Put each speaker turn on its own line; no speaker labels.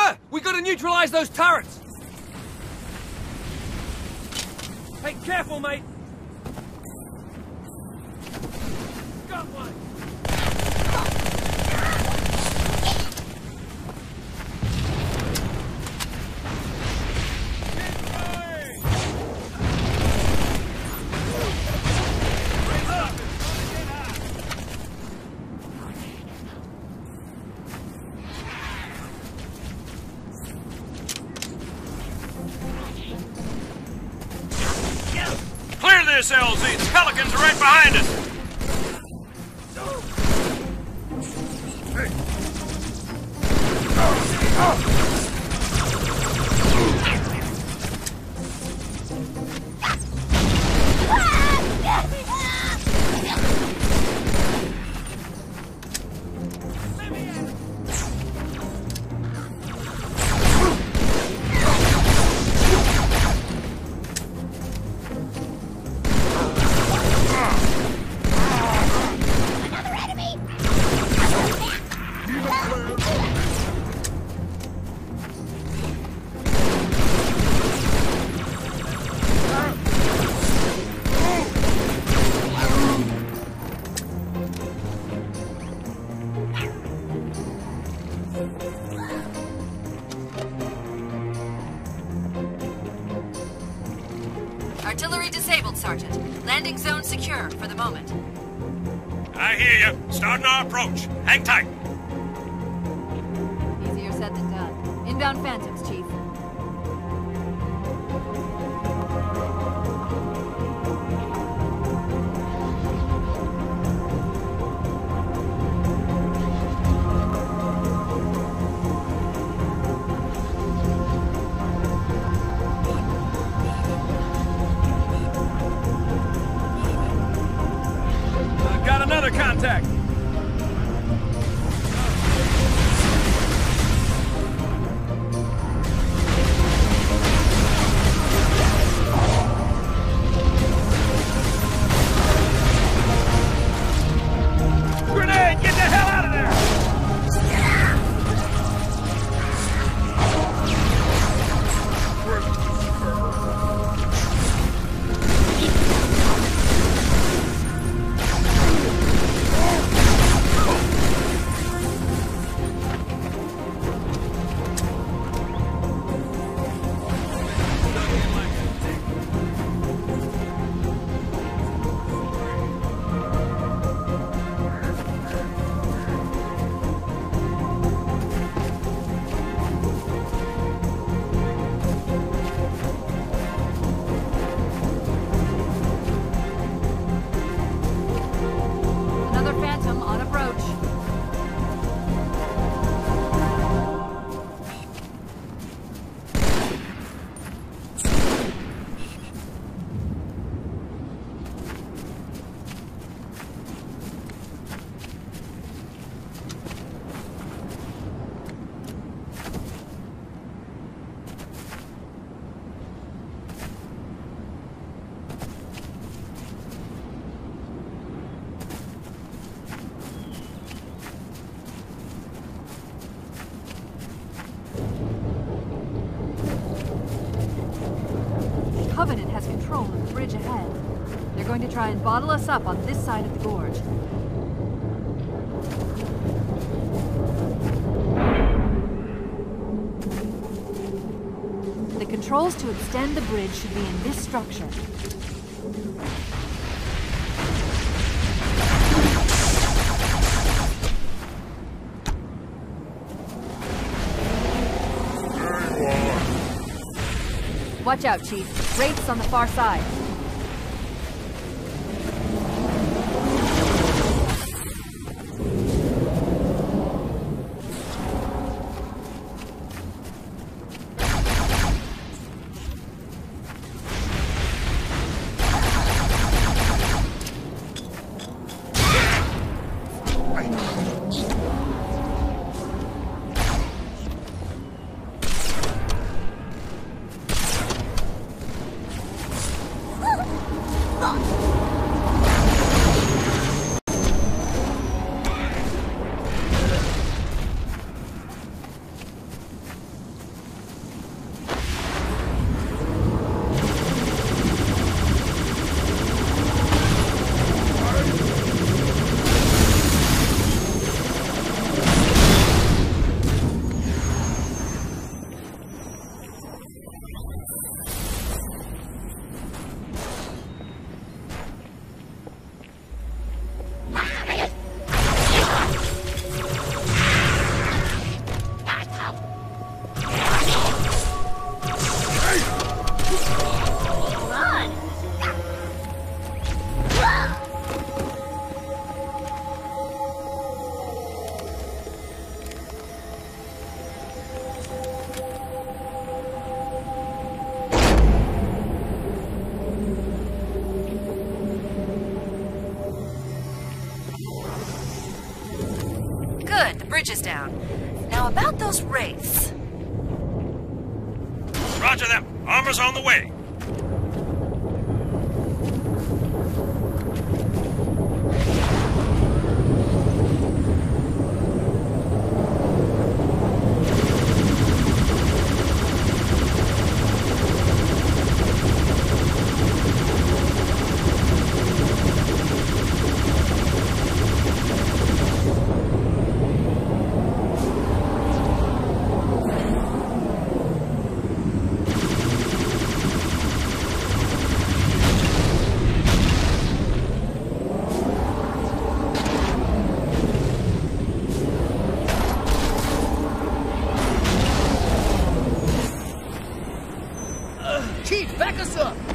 Sir, we gotta neutralize those turrets! Hey, careful, mate! Got one!
Clear this, LZ! The Pelicans are right behind us!
Artillery disabled, Sergeant. Landing zone secure for the moment.
I hear you. Starting our approach. Hang tight.
Easier said than done. Inbound Phantoms, Chief.
Got another contact! Grenade! Get the hell out of there!
Another Phantom on approach. Covenant has control of the bridge ahead. They're going to try and bottle us up on this side of the gorge. The controls to extend the bridge should be in this structure. Watch out, Chief. Wraiths on the far side. bridge is down. Now about those wraiths.
Roger them. Armor's on the way.
Chief, back us up!